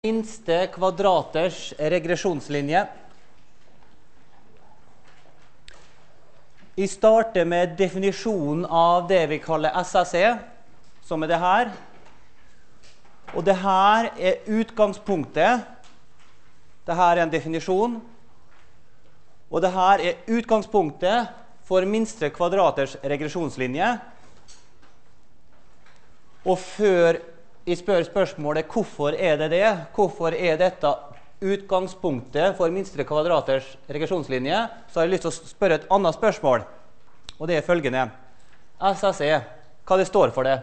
Minste kvadraters regresjonslinje. Vi starter med definisjonen av det vi kaller SSE, som er det her. Og det her er utgangspunktet. Det her er en definisjon. Og det her er utgangspunktet for minste kvadraters regresjonslinje. Og før jeg spør spørsmålet hvorfor er det det? Hvorfor er dette utgangspunktet for minste kvadraters regresjonslinje? Så har jeg lyst til å spørre et annet spørsmål. Og det er følgende. SSE, hva det står for det?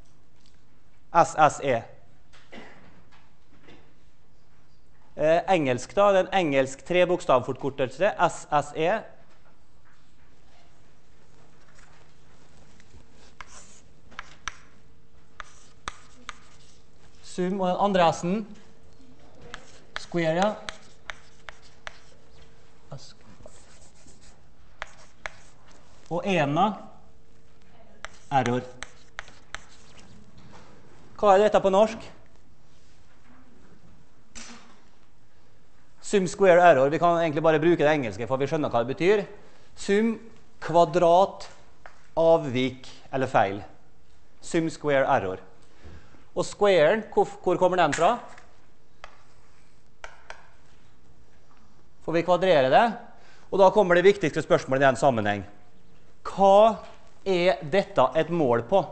SSE. Engelsk da, det er en engelsk trebokstavforkortelse. SSE. Sum og den andre S-en. Square, ja. Og ena. Error. Hva er dette på norsk? Sum, square, error. Vi kan egentlig bare bruke det engelske, for vi skjønner hva det betyr. Sum, kvadrat, avvik eller feil. Sum, square, error. Og squaren, hvor kommer den fra? Får vi kvadrere det? Og da kommer det viktigste spørsmålet i den sammenheng. Hva er dette et mål på?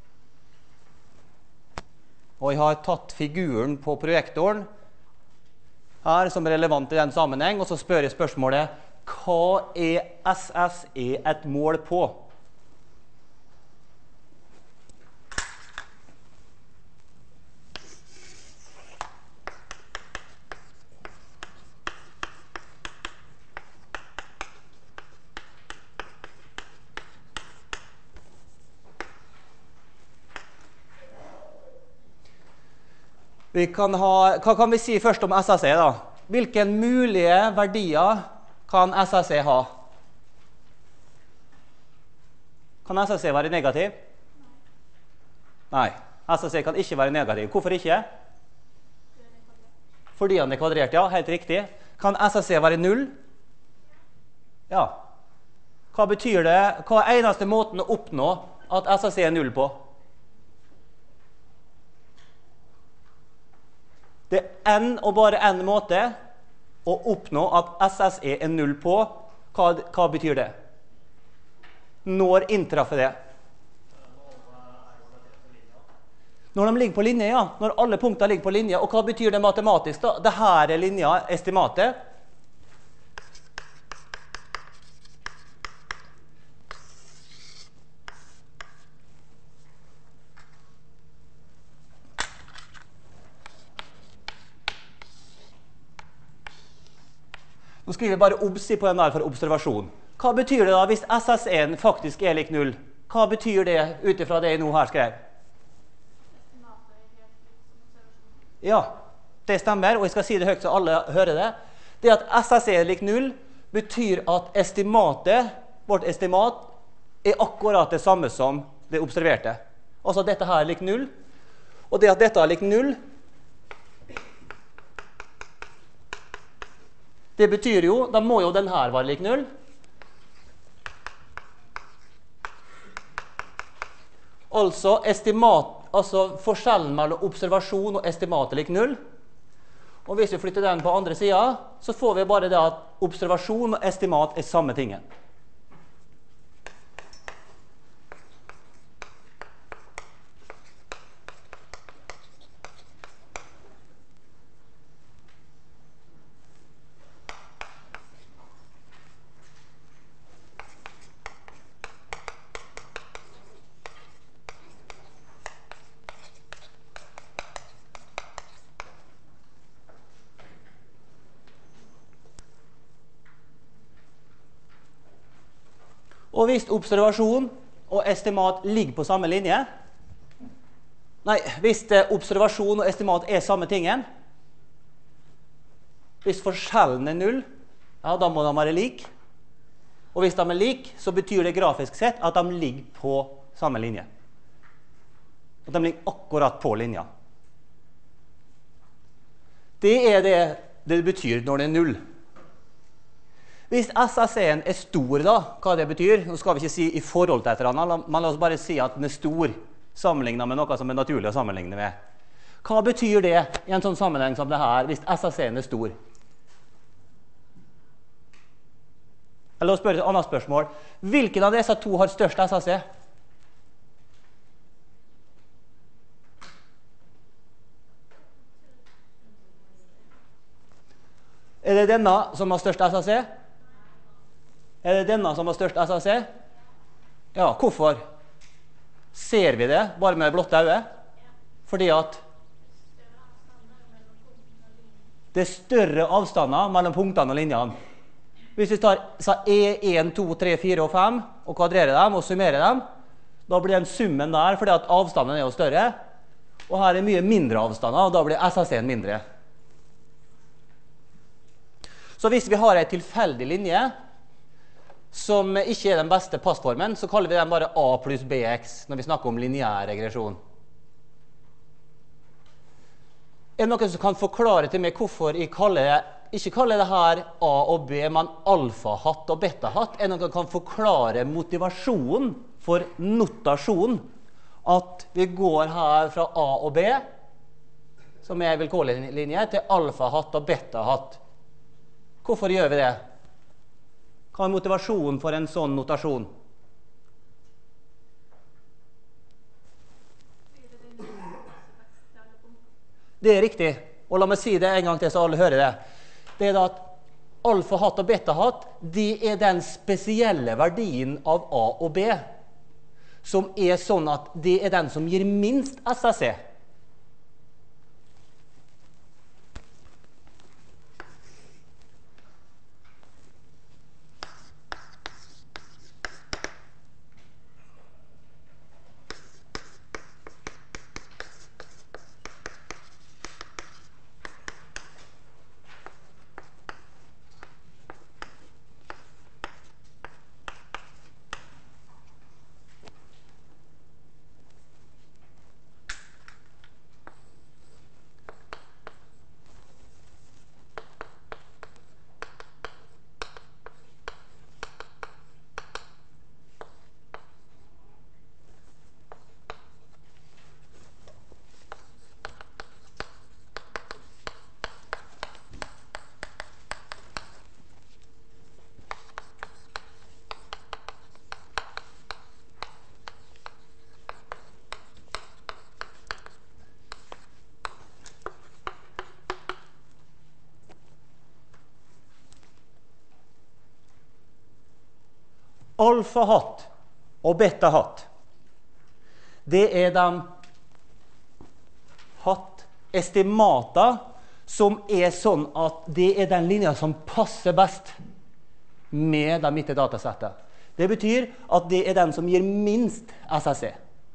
Og jeg har tatt figuren på projektoren her som er relevant i den sammenheng, og så spør jeg spørsmålet, hva er SSE et mål på? Hva kan vi si først om SSE da? Hvilke mulige verdier kan SSE ha? Kan SSE være negativ? Nei, SSE kan ikke være negativ. Hvorfor ikke? Fordi han er kvadrert, ja, helt riktig. Kan SSE være null? Ja. Hva betyr det? Hva er eneste måten å oppnå at SSE er null på? Det er en og bare en måte å oppnå at SSE er null på. Hva betyr det? Når inntreffer det? Når de ligger på linje, ja. Når alle punkter ligger på linje. Og hva betyr det matematisk da? Dette er linja, estimatet. Nå skriver jeg bare obs på den der for observasjon. Hva betyr det da hvis SSE-en faktisk er lik null? Hva betyr det utifra det jeg nå her skrev? Ja, det stemmer, og jeg skal si det høyt så alle hører det. Det at SSE er lik null betyr at estimatet, vårt estimat, er akkurat det samme som det observerte. Altså dette her er lik null, og det at dette er lik null, det betyr jo, da må jo den her være lik null. Altså, forskjellen mellom observasjon og estimat er lik null. Og hvis vi flytter den på andre siden, så får vi bare det at observasjon og estimat er samme tingen. Og hvis observasjon og estimat ligger på samme linje, hvis observasjon og estimat er samme tingen, hvis forskjellen er null, ja, da må de være lik. Og hvis de er lik, så betyr det grafisk sett at de ligger på samme linje. At de ligger akkurat på linja. Det er det betyr når det er 0. Hvis SSE-en er stor da, hva det betyr, nå skal vi ikke si i forhold til et eller annet, men la oss bare si at den er stor, sammenlignet med noe som er naturlig å sammenligne med. Hva betyr det i en sånn sammenheng som det her, hvis SSE-en er stor? La oss spørre et annet spørsmål. Hvilken av disse to har størst SSE? Er det denne som har størst SSE? Er det denne som har størst SSE? Ja, hvorfor? Ser vi det bare med det blotte øyet? Fordi at det er større avstander mellom punktene og linjene. Hvis vi tar E1, 2, 3, 4 og 5 og kvadrerer dem og summerer dem, da blir den summen der fordi at avstanden er jo større, og her er mye mindre avstander, og da blir SSE-en mindre. Så hvis vi har en tilfeldig linje, som ikke er den beste passformen, så kaller vi den bare A pluss BX når vi snakker om lineær regresjon. Er det noen som kan forklare til meg hvorfor jeg ikke kaller det her A og B, men alfahatt og betahatt? Er det noen som kan forklare motivasjonen for notasjon? At vi går her fra A og B, som er vilkårlig linje, til alfahatt og betahatt. Hvorfor gjør vi det? Hva er motivasjonen for en sånn notasjon? Det er riktig, og la meg si det en gang til så alle hører det. Det er da at alfahatt og betahatt, de er den spesielle verdien av A og B, som er sånn at det er den som gir minst SSE. Alfahatt og betahatt, det er de hatt-estimater som er sånn at det er den linja som passer best med det mitt datasettet. Det betyr at det er den som gir minst SSE.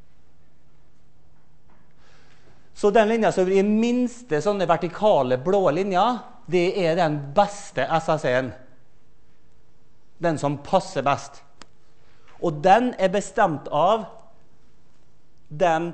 Så den linja som gir minste sånne vertikale blå linjer, det er den beste SSE-en. Den som passer best. Og den er bestemt av den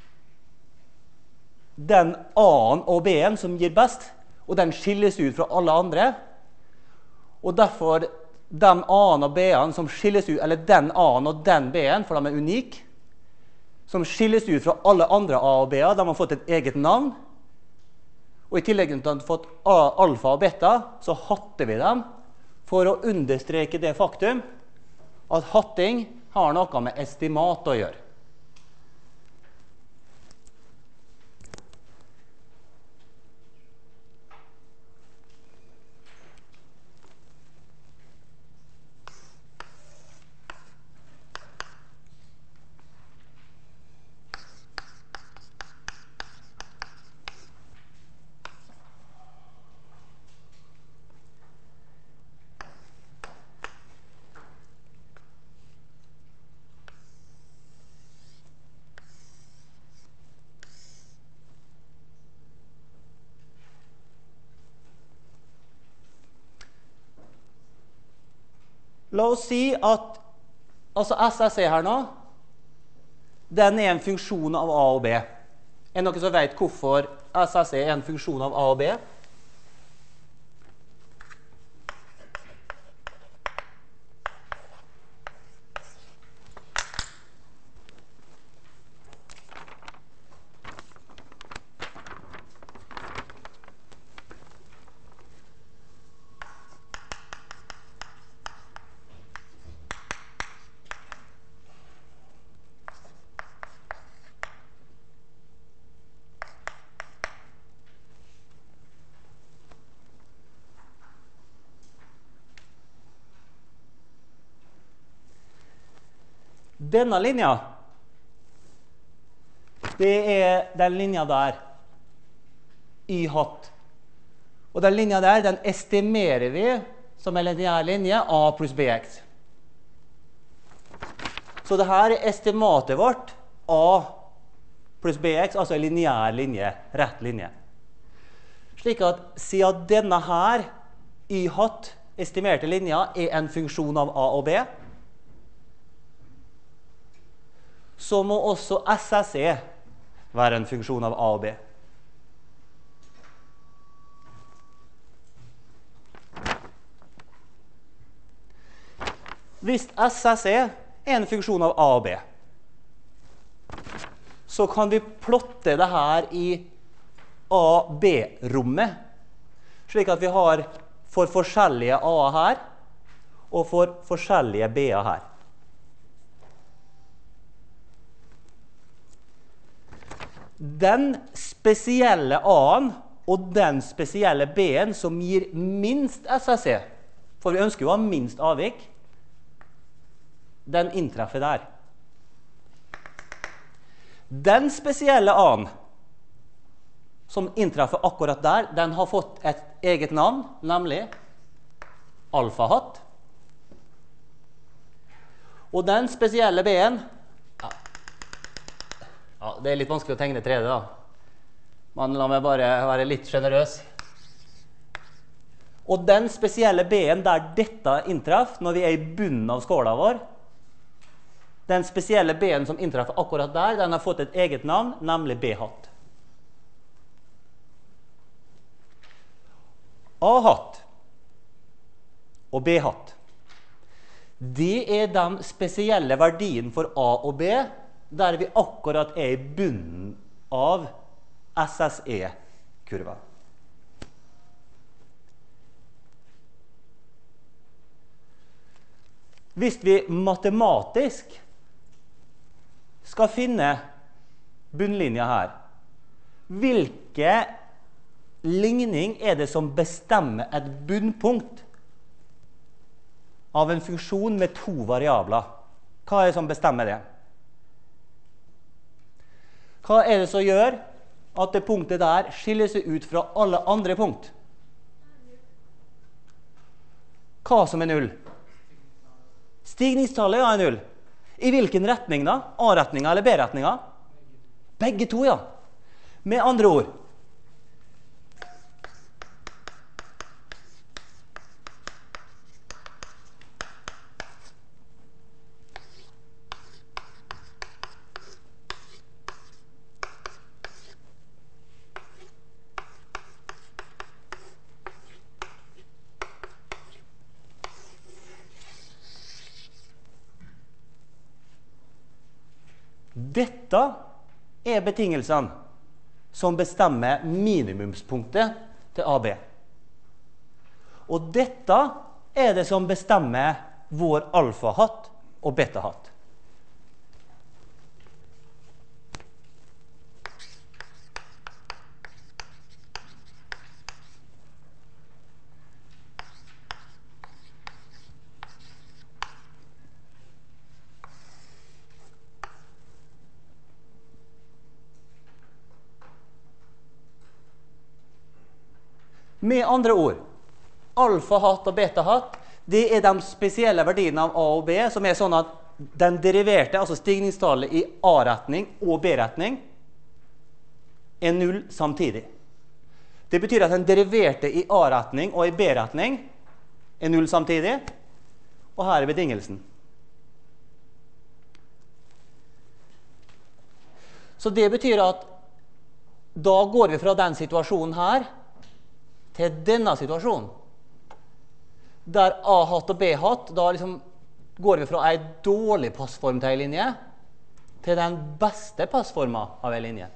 A-en og B-en som gir best, og den skilles ut fra alle andre. Og derfor den A-en og B-en som skilles ut, eller den A-en og den B-en, for de er unike, som skilles ut fra alle andre A og B-er, de har fått et eget navn. Og i tillegg til at de har fått alfa og beta, så hatter vi dem for å understreke det faktum at hatting har noe med estimat å gjøre. La oss si at altså SSE her nå, den er en funksjon av A og B. Er det noen som vet hvorfor SSE er en funksjon av A og B? denne linja, det er den linja der, y hatt. Og den linja der, den estimerer vi som en lineær linje a pluss bx. Så det her er estimatet vårt, a pluss bx, altså en lineær linje, rett linje. Slik at siden denne her, y hatt, estimerte linja, er en funksjon av a og b, så må også SSE være en funksjon av a og b. Hvis SSE er en funksjon av a og b, så kan vi plotte det her i a-b-rommet, slik at vi har for forskjellige a her, og for forskjellige b her. Den spesielle a-en og den spesielle b-en som gir minst SSE, for vi ønsker jo å ha minst avvik, den inntreffer der. Den spesielle a-en som inntreffer akkurat der, den har fått et eget navn, nemlig alfahatt. Og den spesielle b-en, ja, det er litt vanskelig å tegne 3D da, men la meg bare være litt generøs. Og den spesielle b-en der dette inntreffer, når vi er i bunnen av skåla vår, den spesielle b-en som inntreffer akkurat der, den har fått et eget navn, nemlig b-hatt. A-hatt og b-hatt, det er de spesielle verdiene for a og b, der vi akkurat er i bunnen av SSE-kurva. Hvis vi matematisk skal finne bunnlinja her, hvilke ligning er det som bestemmer et bunnpunkt av en funksjon med to variabler? Hva er det som bestemmer det? Hva er det som gjør at det punktet der skiller seg ut fra alle andre punkt? Hva som er null? Stigningstallet er null. I hvilken retning da? A-retninga eller B-retninga? Begge to, ja. Med andre ord. Dette er betingelsene som bestemmer minimumspunktet til AB. Og dette er det som bestemmer vår alfahatt og betahatt. Med andre ord, alfahatt og betahatt, det er de spesielle verdiene av A og B, som er sånn at den deriverte, altså stigningstallet i A-retning og B-retning, er null samtidig. Det betyr at den deriverte i A-retning og i B-retning er null samtidig, og her er betingelsen. Så det betyr at da går vi fra den situasjonen her, til denne situasjonen, der A-hatt og B-hatt, da liksom går vi fra en dårlig passform til en linje, til den beste passformen av en linje.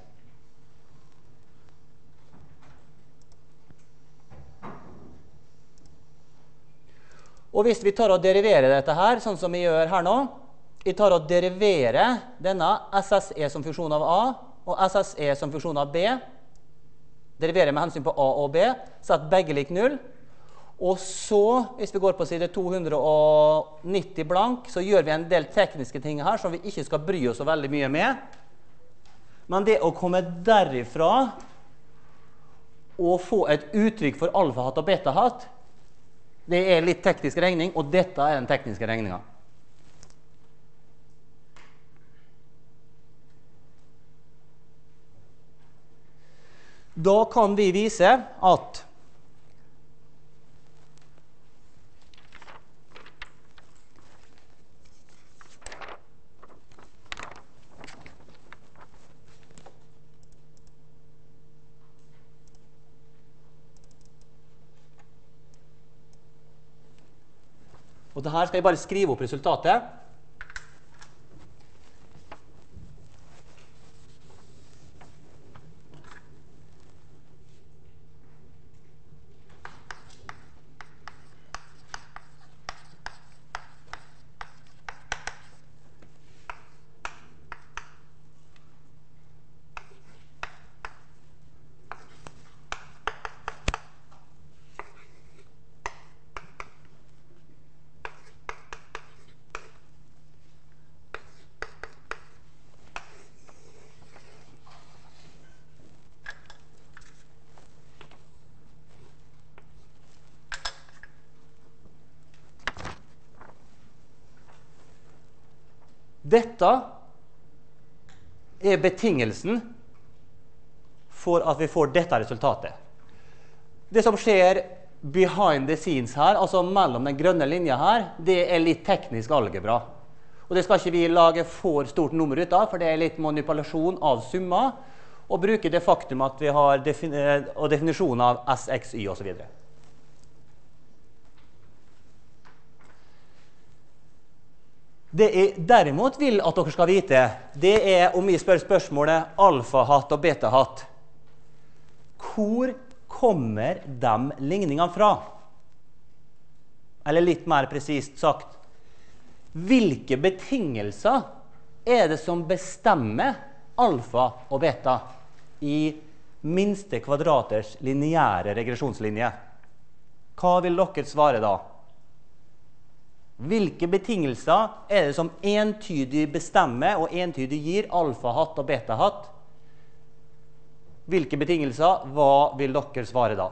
Og hvis vi tar og deriverer dette her, sånn som vi gjør her nå, vi tar og deriverer denne SSE som funksjon av A, og SSE som funksjon av B, deriverer med hensyn på A og B, sett begge lik 0, Og så, hvis vi går på side 290 blank, så gjør vi en del tekniske ting her som vi ikke skal bry oss så veldig mye med. Men det å komme derifra og få et uttrykk for alfahatt og betahatt, det er litt teknisk regning, og dette er den tekniske regningen. Da kan vi vise at og det her skal jeg bare skrive opp resultatet. Dette er betingelsen for at vi får dette resultatet. Det som skjer behind the scenes her, altså mellom den grønne linja her, det er litt teknisk algebra. Og det skal ikke vi lage for stort nummer ut av, for det er litt manipulasjon av summer, og bruke det faktum at vi har definisjon av S, X, Y og så videre. Det jeg derimot vil at dere skal vite, det er om vi spør spørsmålet alfahatt og betahatt. Hvor kommer de ligningene fra? Eller litt mer presist sagt, hvilke betingelser er det som bestemmer alfa og beta i minste kvadraters lineære regresjonslinje? Hva vil dere svare da? Hvilke betingelser er det som entydig bestemmer og entydig gir alfahatt og betahatt? Hvilke betingelser? Hva vil dere svare da?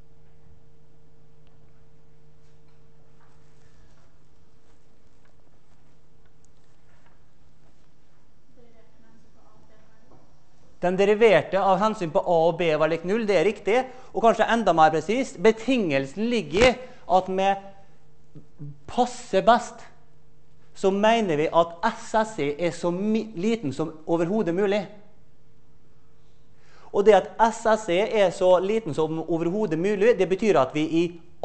Den deriverte av hensyn på A og B var lik 0, det er riktig. Og kanskje enda mer presist, betingelsen ligger i at med passer best, så mener vi at SSE er så liten som overhodet mulig. Og det at SSE er så liten som overhodet mulig, det betyr at vi i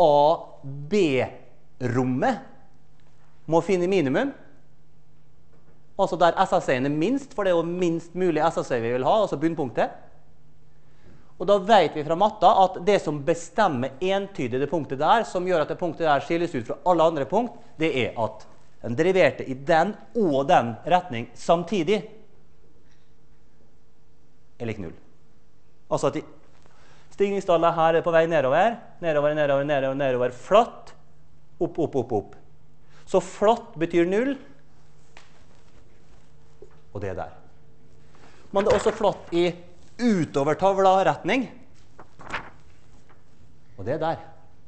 A-B-rommet må finne minimum. Altså der SSE-en er minst, for det er jo minst mulig SSE vi vil ha, altså bunnpunktet. Og da vet vi fra matta at det som bestemmer entydig det punktet der, som gjør at det punktet der skilles ut fra alle andre punkt, det er at den deriverte i den og den retning samtidig er lik 0. Altså at stigningstallet her er på vei nedover, nedover, nedover, nedover, nedover, flatt, opp, opp, opp, opp. Så flatt betyr 0, og det er der. Men det er også flatt i utover tavla-retning, og det er der.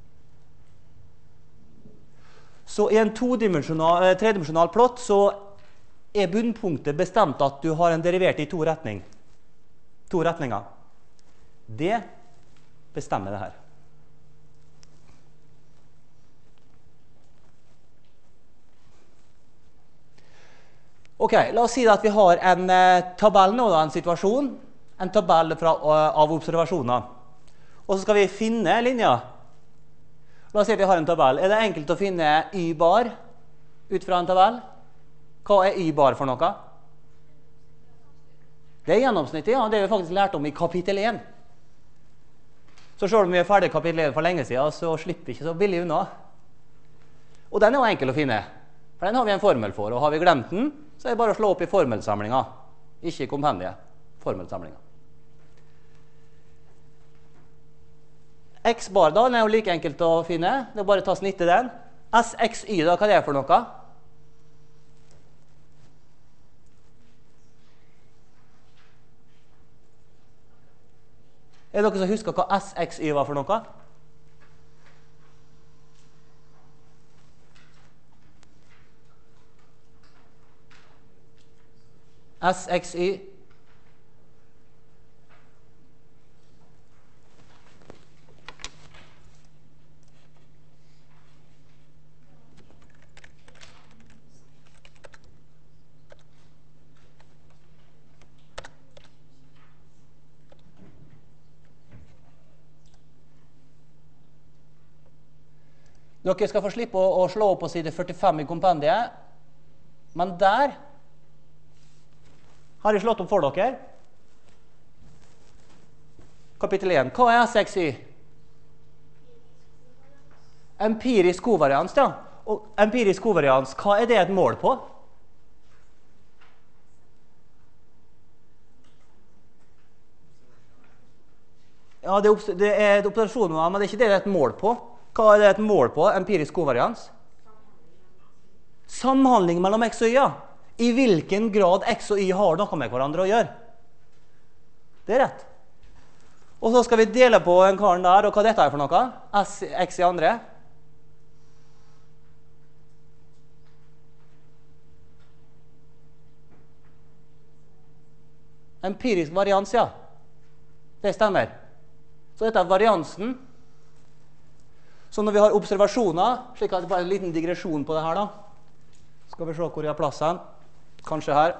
Så i en tredimensjonal plott så er bunnpunktet bestemt at du har en derivert i to retninger. Det bestemmer det her. Ok, la oss si at vi har en tabell nå, en situasjon, en tabell av observasjoner. Og så skal vi finne linja. La oss si at vi har en tabell. Er det enkelt å finne y-bar ut fra en tabell? Hva er y-bar for noe? Det er gjennomsnittet, ja. Det har vi faktisk lært om i kapittel 1. Så selv om vi er ferdig i kapittel 1 for lenge siden, så slipper vi ikke så billig unna. Og den er jo enkel å finne. For den har vi en formel for, og har vi glemt den, så er det bare å slå opp i formelsamlinga. Ikke i kompendiet. Formelsamlinga. X bar da, den er jo like enkelt å finne. Det er bare å ta snittet den. SXY da, hva er det for noe? Er det dere som husker hva SXY var for noe? SXY. Dere skal få slippe å slå opp på side 45 i kompendiet, men der har jeg slått opp for dere. Kapittel 1. Hva er SXY? Empirisk kovarians, ja. Og empirisk kovarians, hva er det et mål på? Ja, det er et observasjon, men det er ikke det det er et mål på. Hva er det et mål på, empirisk kovarians? Samhandling mellom X og Y, ja. I hvilken grad X og Y har noe med hverandre å gjøre. Det er rett. Og så skal vi dele på en karen der, og hva dette er for noe? X i andre. Empirisk varians, ja. Det stemmer. Så dette er variansen. Så når vi har observasjoner, slik at det bare er en liten digresjon på det her da, skal vi se hvor jeg har plassen. Kanskje her.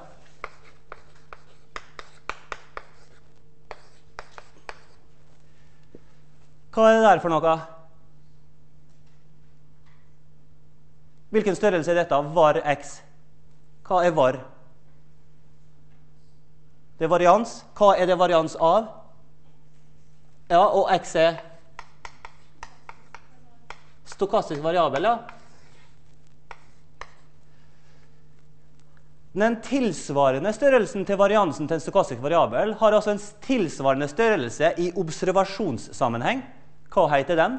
Hva er det der for noe? Hvilken størrelse er dette? Var X. Hva er var? Det er varians. Hva er det varians av? Ja, og X er stokastisk variabel, ja. Den tilsvarende størrelsen til variansen til en stokastisk variabel har altså en tilsvarende størrelse i observasjonssammenheng. Hva heter den?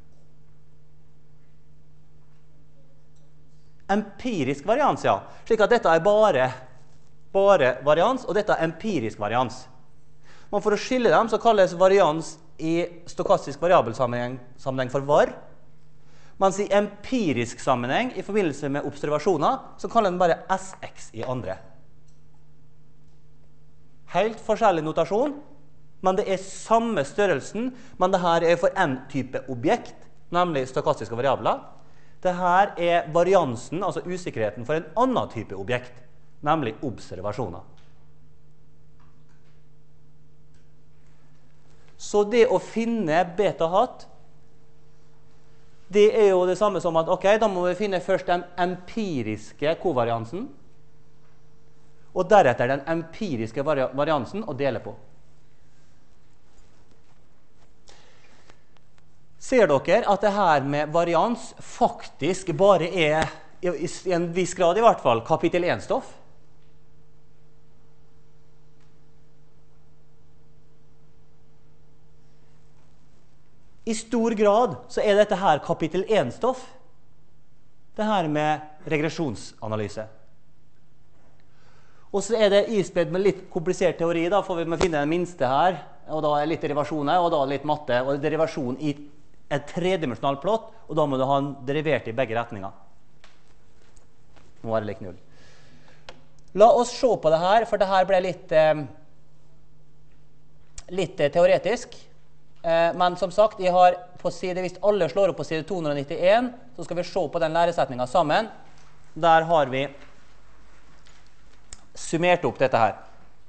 Empirisk varians, ja. Slik at dette er bare varians, og dette er empirisk varians. Men for å skille dem så kalles varians i stokastisk variabelsammenheng for var, mens i empirisk sammenheng, i forbindelse med observasjoner, så kaller den bare SX i andre. Helt forskjellig notasjon, men det er samme størrelsen, men det her er for en type objekt, nemlig stokastiske variabler. Det her er variansen, altså usikkerheten for en annen type objekt, nemlig observasjoner. Så det å finne beta-hat, det er jo det samme som at, ok, da må vi finne først den empiriske kovariansen, og deretter den empiriske variansen å dele på. Ser dere at det her med varians faktisk bare er, i en viss grad i hvert fall, kapittel 1-stoff? I stor grad så er dette her kapittel 1-stoff, det her med regresjonsanalyse. Og så er det ispedd med litt komplisert teori, da får vi finne den minste her, og da er litt derivasjoner, og da litt matte, og derivasjon i et tredimensjonalt plott, og da må du ha en derivert i begge retninger. Nå er det lik 0. La oss se på det her, for det her ble litt teoretisk. Men som sagt, jeg har på side, hvis alle slår opp på side 291, så skal vi se på den læresetningen sammen. Der har vi summert opp dette her.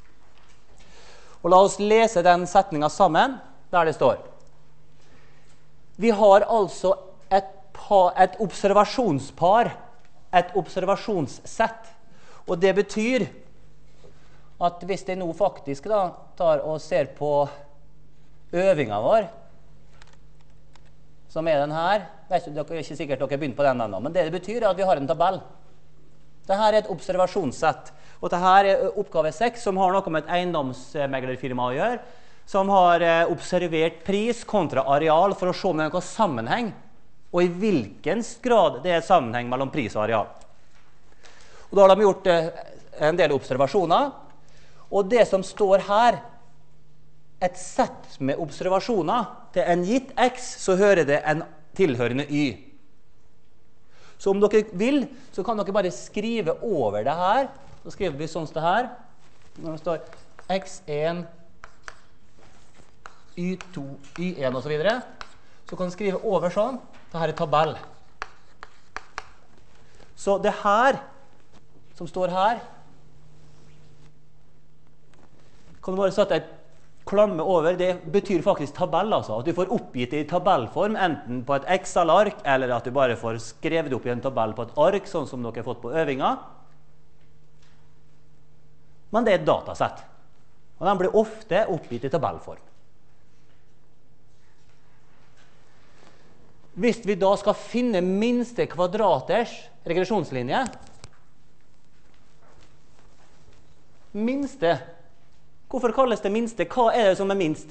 Og la oss lese den setningen sammen, der det står. Vi har altså et observasjonspar, et observasjonssett. Og det betyr at hvis jeg nå faktisk da tar og ser på øvingen vår, som er den her, dere er ikke sikkert dere har begynt på den enda, men det betyr at vi har en tabell. Dette er et observasjonssett, og dette er oppgave 6, som har noe med et eiendomsmeglerfirma å gjøre, som har observert pris kontra areal for å se om det er noen sammenheng, og i hvilken grad det er sammenheng mellom pris og areal. Og da har de gjort en del observasjoner, og det som står her, et sett med observasjoner til en gitt x, så hører det en tilhørende y. Så om dere vil, så kan dere bare skrive over det her. Så skriver vi sånn som det her. Når det står x1, y2, y1 og så videre, så kan du skrive over sånn. Dette er tabell. Så det her, som står her, kan du bare sette et klamme over. Det betyr faktisk tabell, altså. At du får oppgitt det i tabellform, enten på et Excel-ark, eller at du bare får skrevet opp i en tabell på et ark, sånn som dere har fått på øvinga. Men det er et datasett. Og den blir ofte oppgitt i tabellform. Hvis vi da skal finne minste kvadraters regresjonslinje, minste, hvorfor kalles det minste? Hva er det som er minst?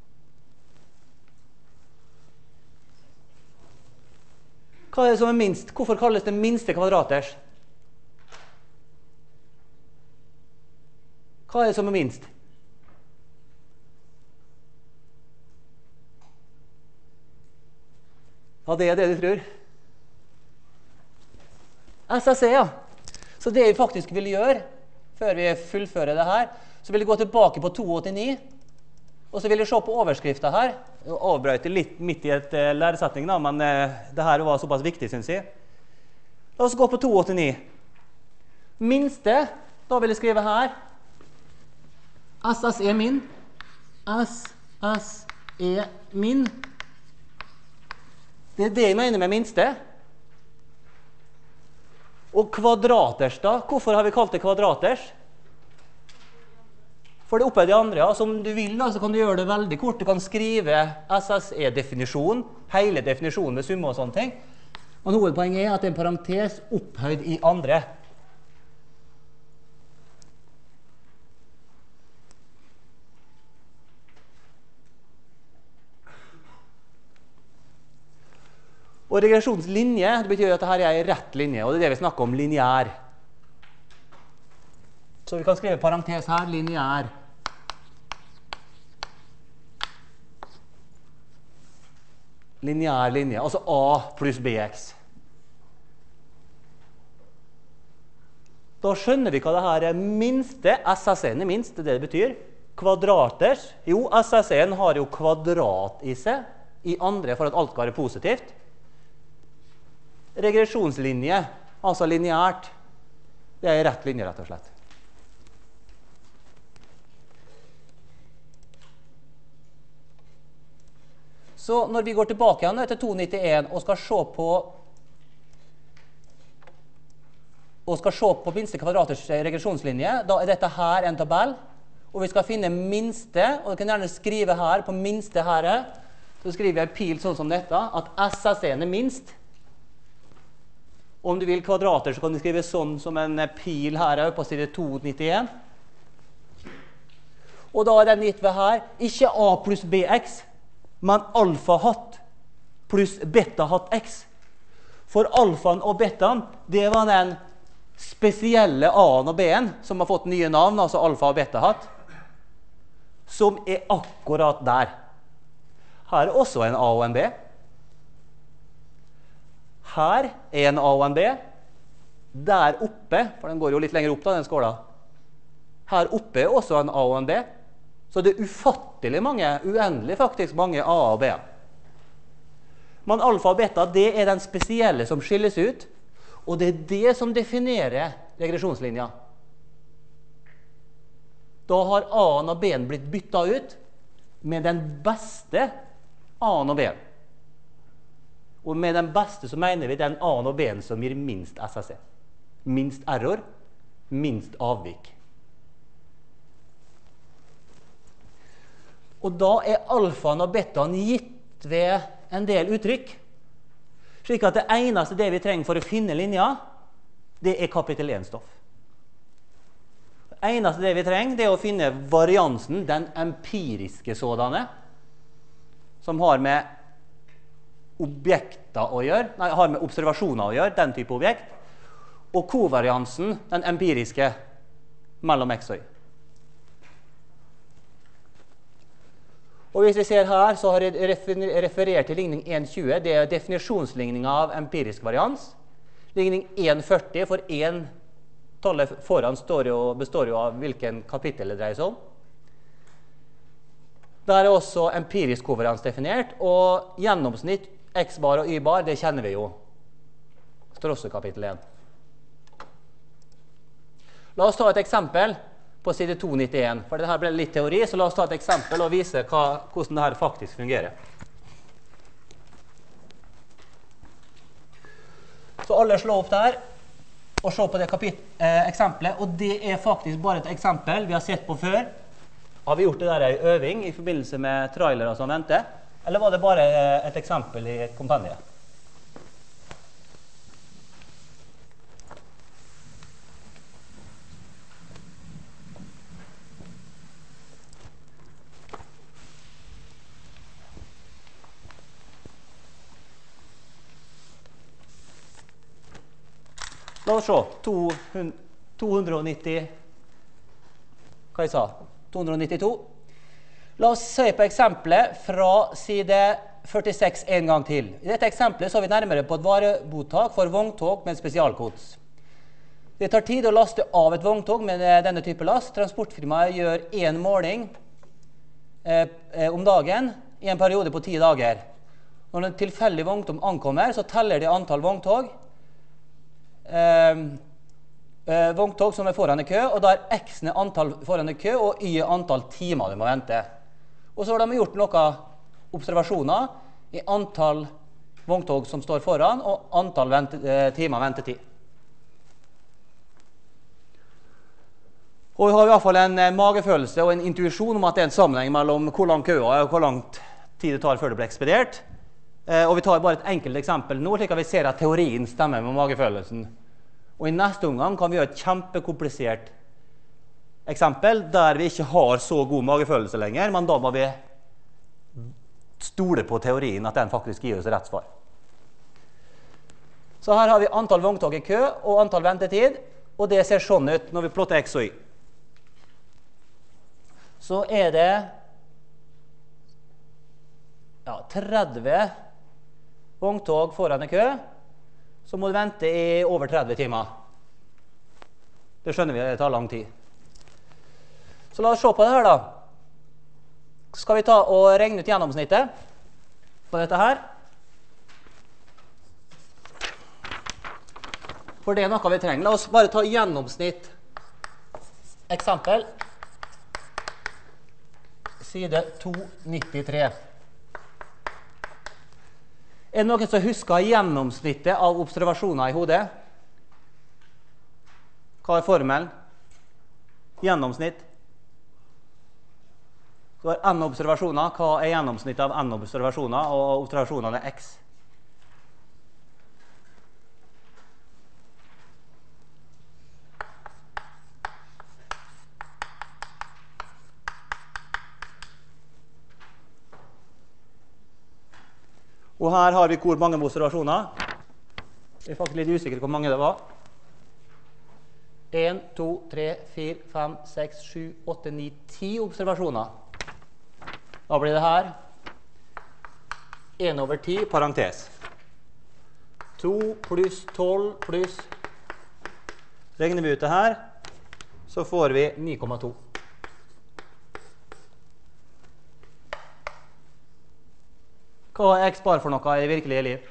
Hva er det som er minst? Hvorfor kalles det minste kvadraters? Hva er det som er minst? Ja, det er det du tror. SSE, ja. Så det vi faktisk vil gjøre, før vi fullfører det her, så vil vi gå tilbake på 289, og så vil vi se på overskriften her. Jeg avbrøt litt midt i et læresetning, da, men det her var såpass viktig, synes jeg. La oss gå på 289. Minste, da vil jeg skrive her. SSE min. SSE min. Det er det jeg mener med minste. Og kvadraters da, hvorfor har vi kalt det kvadraters? For det oppe er de andre, ja. Som du vil da, så kan du gjøre det veldig kort. Du kan skrive SSE-definisjon, hele definisjonen med summe og sånne ting. Men hovedpoenget er at det er en parentes opphøyd i andre. Og regresjonslinje, det betyr at dette er en rett linje, og det er det vi snakker om, lineær. Så vi kan skrive parentes her, lineær. Lineær linje, altså a pluss bx. Da skjønner vi hva dette er minste, SSE-en er minst, det er det det betyr. Kvadraters, jo, SSE-en har jo kvadrat i seg, i andre for at alt skal være positivt. Regresjonslinje, altså lineært, det er en rett linje, rett og slett. Så når vi går tilbake igjen til 291 og skal se på minste kvadraters regresjonslinje, da er dette her en tabell, og vi skal finne minste, og du kan gjerne skrive her på minste her, så skriver jeg pil sånn som dette, at SSE-en er minst. Om du vil kvadrater, så kan du skrive sånn som en pil her på side 291. Og da er den gitt ved her, ikke a pluss bx, men alfa hatt pluss beta hatt x. For alfaen og betaen, det var den spesielle a-en og b-en, som har fått nye navn, altså alfa og beta hatt, som er akkurat der. Her er også en a og en b. Her er en A og en B. Der oppe, for den går jo litt lenger opp da, den skåla. Her oppe er også en A og en B. Så det er ufattelig mange, uendelig faktisk mange A og B. Men alfa og beta, det er den spesielle som skilles ut, og det er det som definerer regresjonslinja. Da har A-en og B-en blitt byttet ut med den beste A-en og B-en. Og med den beste så mener vi den A-en og B-en som gir minst SSE. Minst error, minst avvik. Og da er alfaen og betaen gitt ved en del uttrykk. Slik at det eneste det vi trenger for å finne linja, det er kapittel 1-stoff. Det Eneste det vi trenger, det er å finne variansen, den empiriske sådanne, som har med objekter å gjøre, nei, har med observasjoner å gjøre, den type objekt, og kovariansen, den empiriske, mellom x og y. Og hvis vi ser her, så har jeg referert til ligning 1,20, det er definisjonsligningen av empirisk varians. Ligning 1,40 for tallet foran består jo av hvilken kapittel det dreier seg om. Der er også empirisk kovarians definert, og gjennomsnitt x-bar og y-bar, det kjenner vi jo. Det står også i kapittel 1. La oss ta et eksempel på side 291, for dette ble litt teori, så la oss ta et eksempel og vise hvordan dette faktisk fungerer. Så alle slår opp der og se på det eksempelet, og det er faktisk bare et eksempel vi har sett på før. Har vi gjort det der i øving i forbindelse med trailere som venter, eller var det bare et eksempel i kompendiet? La oss se, 290, hva jeg sa, 292. La oss se på eksempelet fra side 46 en gang til. I dette eksempelet så har vi nærmere på et varebottak for vogntog med spesialkods. Det tar tid å laste av et vogntog med denne type last. Transportfirmaet gjør en måling om dagen i en periode på 10 dager. Når en tilfeldig vogntog ankommer, så teller de antall vogntog, vogntog som er foran i kø, og da er x antall foran i kø, og y antall timer du må vente. Og så har de gjort noen observasjoner i antall vogntog som står foran, og antall timer ventetid. Og vi har i hvert fall en magefølelse og en intuisjon om at det er en sammenheng mellom hvor lang køa er og hvor langt tid det tar før det blir ekspedert. Og vi tar bare et enkelt eksempel nå, slik at vi ser at teorien stemmer med magefølelsen. Og i neste omgang kan vi gjøre et kjempekomplisert eksempel, der vi ikke har så god magefølelse lenger, men da må vi stole på teorien at den faktisk gir oss rett svar. Så her har vi antall vogntog i kø og antall ventetid, og det ser sånn ut når vi plotter x og y. Så er det 30 vogntog foran i kø, så må du vente i over 30 timer. Det skjønner vi, det tar lang tid. Så la oss se på det her da. Skal vi ta og regne ut gjennomsnittet på dette her? For det er noe vi trenger. La oss bare ta gjennomsnitt. Eksempel. Side 293. Er det noen som husker gjennomsnittet av observasjoner i hodet? Hva er formelen? Gjennomsnitt. Du har n observasjoner. Hva er gjennomsnittet av n observasjoner? Og observasjonene er x. Og her har vi hvor mange observasjoner. Jeg er faktisk litt usikker hvor mange det var. 1, 2, 3, 4, 5, 6, 7, 8, 9, 10 observasjoner. Da blir det her 1 over 10, parentes. 2 pluss 12 pluss. Regner vi ut det her, så får vi 9,2. Hva er x-bar for noe i virkelige liv?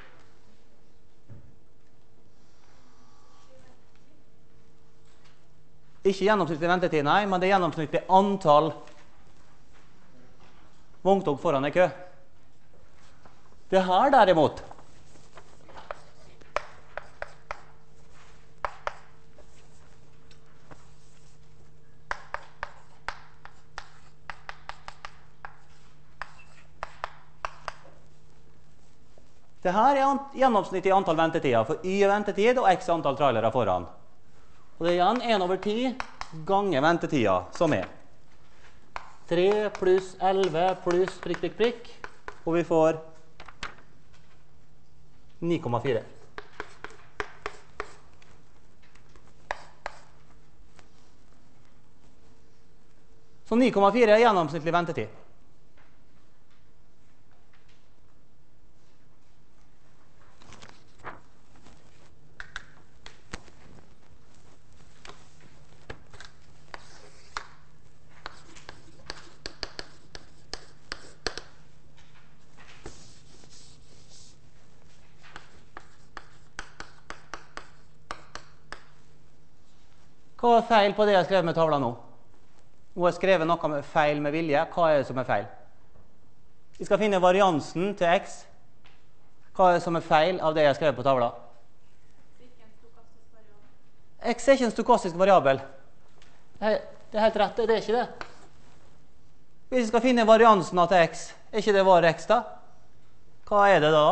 Ikke gjennomsnittlig ventetid, nei, men det er gjennomsnittlig antall vogntog foran i kø. Det her derimot, det her er gjennomsnittlig antall ventetider, for y er ventetid og x antall trailere foran. Og det er igjen 1 over 10 ganger ventetida, som er 3 pluss 11 pluss prikk, prikk, prikk, og vi får 9,4. Så 9,4 er gjennomsnittlig ventetid. Hva er feil på det jeg har skrevet med tavla nå? Nå har jeg skrevet noe med feil med vilje. Hva er det som er feil? Vi skal finne variansen til x. Hva er det som er feil av det jeg har skrevet på tavla? X er ikke en stokastisk variabel. Det er helt rett, det er ikke det. Hvis vi skal finne variansen til x, er ikke det var x da? Hva er det da?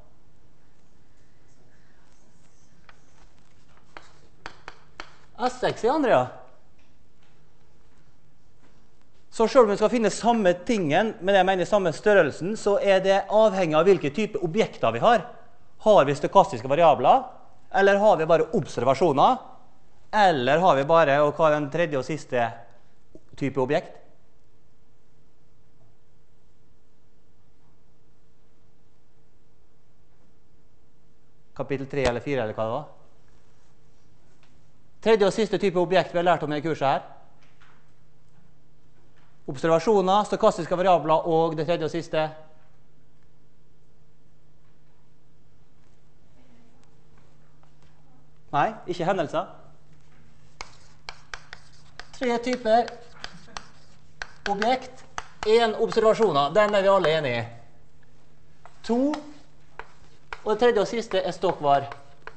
S6 i andre, ja. Så selv om vi skal finne samme tingen, men jeg mener samme størrelsen, så er det avhengig av hvilke type objekter vi har. Har vi stokastiske variabler, eller har vi bare observasjoner, eller har vi bare, og hva er den tredje og siste type objekt? Kapittel 3 eller 4, eller hva det var? Tredje og siste type objekt vi har lært om i kurset her. Observasjoner, stokastiske variabler og det tredje og siste. Nei, ikke hendelser. 3 typer objekt. 1 observasjoner, den er vi alle enige i. 2, og det tredje og siste er stokkvar.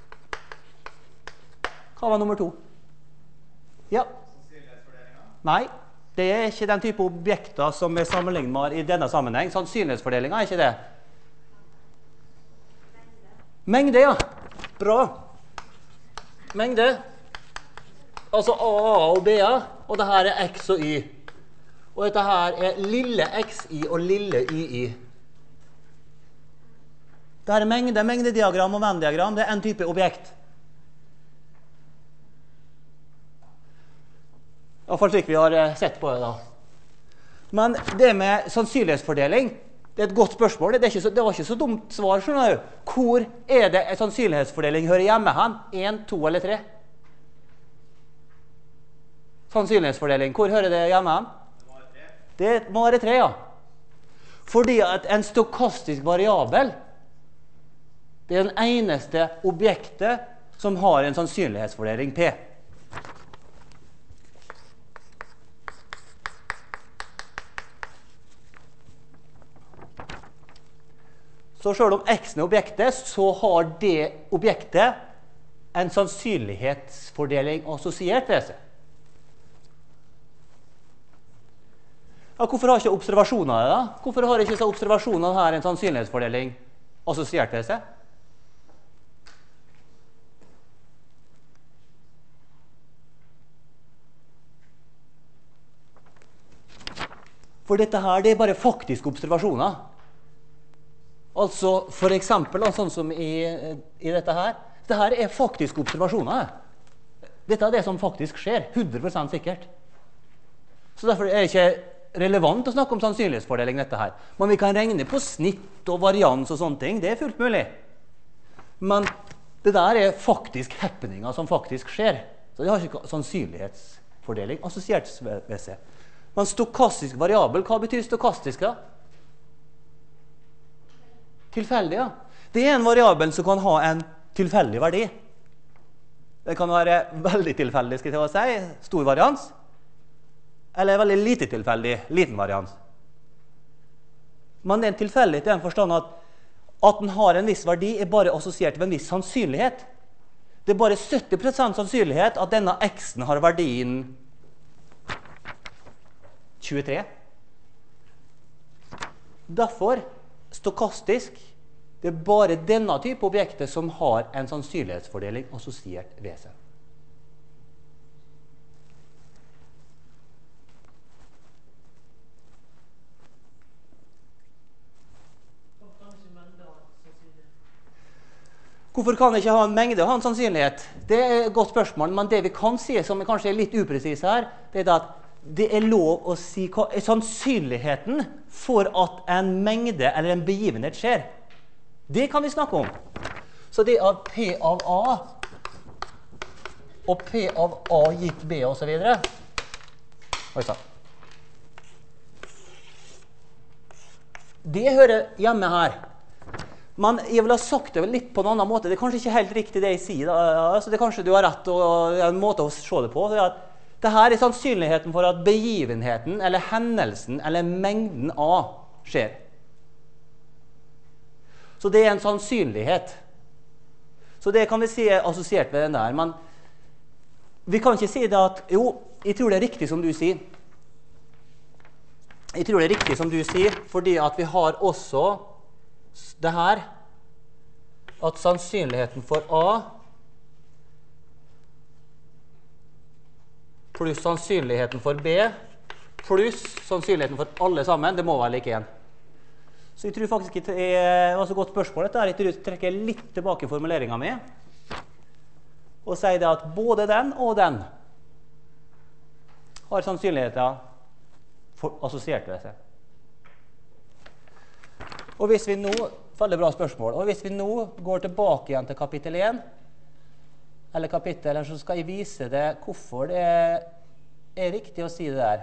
Hva var nummer 2? Ja. Nei, det er ikke den type objekter som er sammenlignbare i denne sammenheng. Sannsynlighetsfordelingen er ikke det. Mengde, ja. Bra. Mengde. Altså AA og BA, og dette er X og Y. Og dette her er lille XI og lille YI. Dette er mengde, mengdediagram og Venn-diagram. Det er en type objekt. I hvert fall slik vi har sett på det da. Men det med sannsynlighetsfordeling, det er et godt spørsmål. Det var ikke så dumt svar, skjønner du. Hvor er det sannsynlighetsfordeling hører hjemme hen? 1, 2 eller 3? Sannsynlighetsfordeling, hvor hører det hjemme hen? Det må være 3, ja. Fordi at en stokastisk variabel, det er den eneste objektet som har en sannsynlighetsfordeling P. Så selv om x er objektet, så har det objektet en sannsynlighetsfordeling assosiert ved seg. Ja, hvorfor har ikke observasjoner det da? Hvorfor har ikke observasjonene her en sannsynlighetsfordeling assosiert ved seg? For dette her, det er bare faktiske observasjoner. Altså, for eksempel, sånn som i dette her. Dette her er faktiske observasjoner. Dette er det som faktisk skjer, 100% sikkert. Så derfor er det ikke relevant å snakke om sannsynlighetsfordeling dette her. Men vi kan regne på snitt og varians og sånne ting, det er fullt mulig. Men det der er faktisk happeninger som faktisk skjer. Så det har ikke sannsynlighetsfordeling assosiert ved seg. Men stokastisk variabel, hva betyr stokastisk da? Tilfeldig, ja. Det er en variabel som kan ha en tilfeldig verdi. Det kan være veldig tilfeldig, skal jeg si, stor varians. Eller veldig lite tilfeldig, liten varians. Men det er en tilfeldig til den forstand at den har en viss verdi er bare assosiert med en viss sannsynlighet. Det er bare 70% sannsynlighet at denne x-en har verdien 23. Derfor stokastisk, det er bare denne type objekter som har en sannsynlighetsfordeling assosiert ved seg. Hvorfor kan vi ikke ha en mengde og ha en sannsynlighet? Det er et godt spørsmål, men det vi kan si, som kanskje er litt upresis her, det er at det er lov å si hva er sannsynligheten for at en mengde eller en begivenhet skjer. Det kan vi snakke om. Så det av P av A og P av A gitt B og så videre. Oi sann. Det hører hjemme her. Men jeg vil ha sagt det litt på en annen måte. Det er kanskje ikke helt riktig det jeg sier. Altså, det kanskje du har rett, og det er en måte å se det på. Det er at det her er sannsynligheten for at begivenheten, eller hendelsen, eller mengden A skjer. Så det er en sannsynlighet. Så det kan vi si er assosiert med den der. Men vi kan ikke si det at, jo, jeg tror det er riktig som du sier. Jeg tror det er riktig som du sier, fordi at vi har også det her, at sannsynligheten for A pluss sannsynligheten for B pluss sannsynligheten for alle sammen, det må være like 1. Så jeg tror faktisk ikke det var så godt spørsmål dette her. Jeg tror jeg trekker litt tilbake formuleringen min og sier det at både den og den har sannsynligheter assosiert ved seg. Og hvis vi nå, veldig bra spørsmål, og hvis vi nå går tilbake igjen til kapittel 1, eller kapittel, så skal jeg vise deg hvorfor det er riktig å si det der.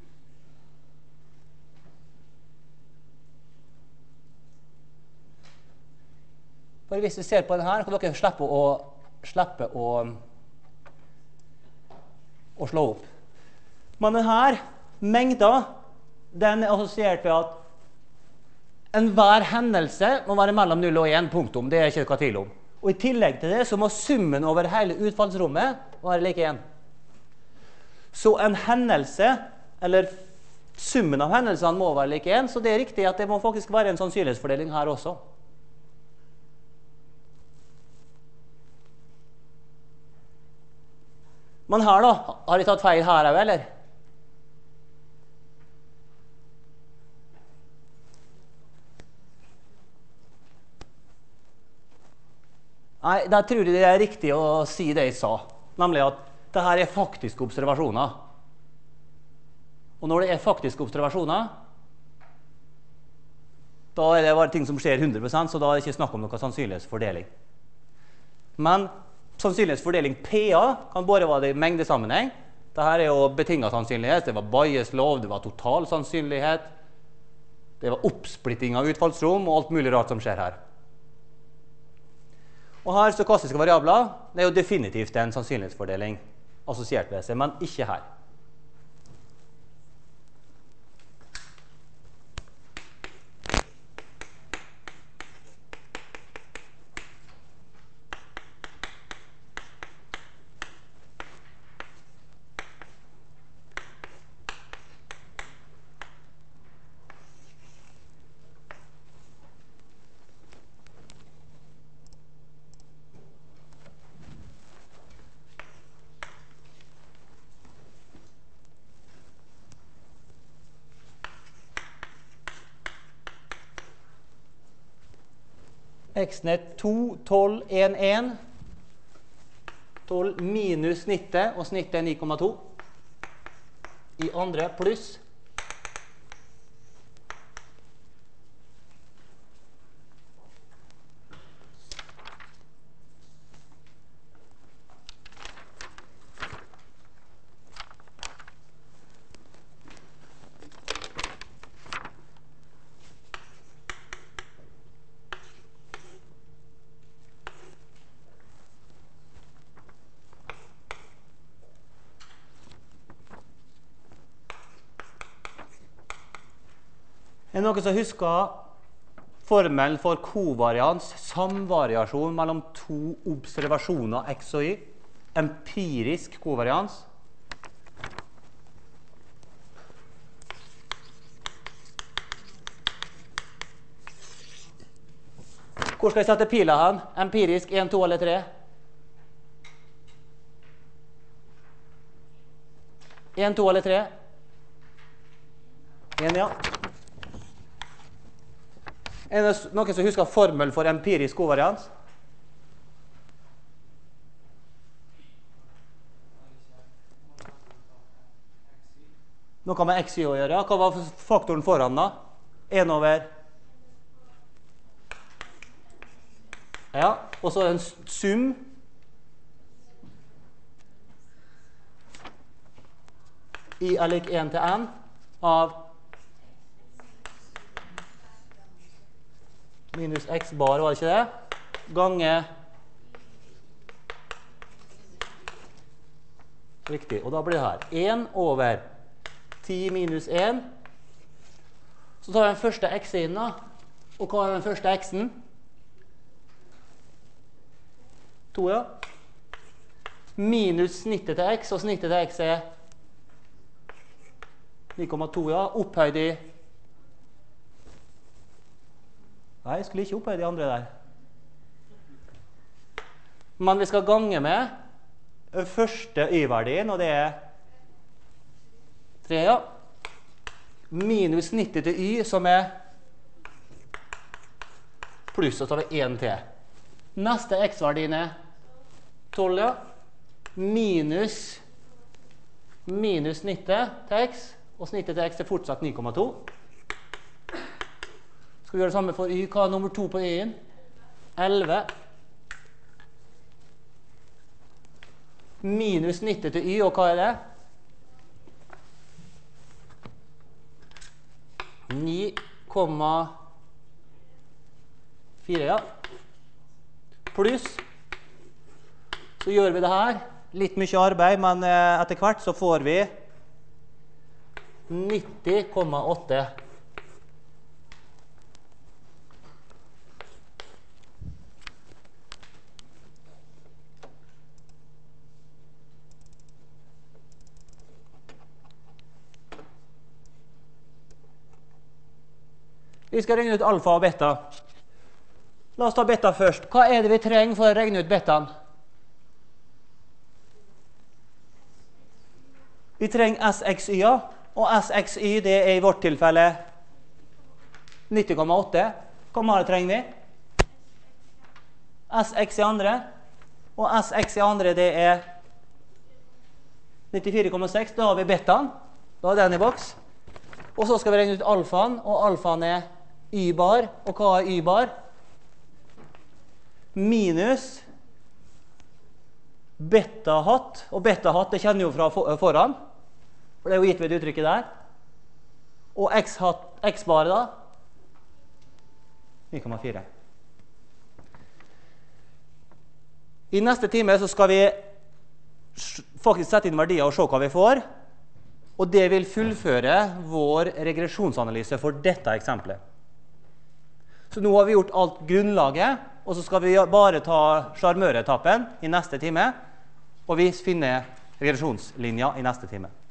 For hvis vi ser på den her, kan dere slippe å slå opp. Men den her mengda, den er assosiert ved at enhver hendelse må være mellom 0 og 1, punktum. Det er ikke noe tvil om. Og i tillegg til det så må summen over hele utfallsrommet være like 1. Så en hendelse, eller summen av hendelsene må være like 1, så det er riktig at det må faktisk være en sannsynlighetsfordeling her også. Men her da, har jeg tatt feil her, eller? Nei, da tror jeg det er riktig å si det jeg sa, nemlig at dette er faktiske observasjoner. Og når det er faktiske observasjoner, da er det bare ting som skjer 100%, så da er det ikke snakk om noe sannsynlighetsfordeling. Men sannsynlighetsfordeling PA kan bare være i mengdesammenheng. Dette er jo betinget sannsynlighet, det var Bayes lov, det var total sannsynlighet, det var oppsplitting av utfallsrom og alt mulig rart som skjer her. Og her stokastiske variabler, det er jo definitivt en sannsynlighetsfordeling assosiert ved seg, men ikke her. X-net 2, 12, 1, 1. 12 minus snittet, og snittet er 9,2. I andre pluss. Er det noen som husker formelen for kovarians, samvariasjon mellom to observasjoner X og Y? Empirisk kovarians. Hvor skal jeg sette pila hen? Empirisk 1, 2 eller 3? 1, 2 eller 3? 1, ja. Er det noen som husker formel for empirisk kovarians? noe med x, y å gjøre. Hva var faktoren foran da? 1 over. Ja, og så en sum. I er lik 1 til n av minus x bar, var det ikke det? Gange. Riktig, og da blir det her 1 over 10 minus 1. Så tar vi den første x-siden da. Og hva er den første x-en? 2, ja. Minus snittet til x, og snittet til x er 9,2, ja. Opphøyd i... Nei, jeg skulle ikke opphøyd de andre der. Men vi skal gange med første y-verdien, og det er 3, ja. Minus snittet til y, som er pluss, og så har vi 1 til. Neste x-verdien er 12, ja. Minus snittet til x, og snittet til x er fortsatt 9,2. Skal vi gjøre det samme for y? Hva er nummer 2 på y-en? 11. Minus snittet til y, og hva er det? 9,4, ja. Pluss. Så gjør vi det her. Litt mye arbeid, men etter hvert så får vi 90,8. Vi skal regne ut alfa og beta. La oss ta beta først. Hva er det vi trenger for å regne ut betaen? Vi trenger SXY, og SXY det er i vårt tilfelle 90,8. Hva mer trenger vi? SX i andre, og SX i andre det er 94,6. Da har vi betaen. Da er den i boks. Og så skal vi regne ut alfaen, og alfaen er y-bar. Og hva er y-bar? Minus beta-hatt. Og beta-hatt det kjenner jo fra foran. For det er jo gitt ved uttrykket der. Og x-bar da? 9,4. I neste time så skal vi faktisk sette inn verdier og se hva vi får. Og det vil fullføre vår regresjonsanalyse for dette eksempelet. Så nå har vi gjort alt grunnlaget, og så skal vi bare ta sjarmøretappen i neste time, og vi finner regresjonslinja i neste time.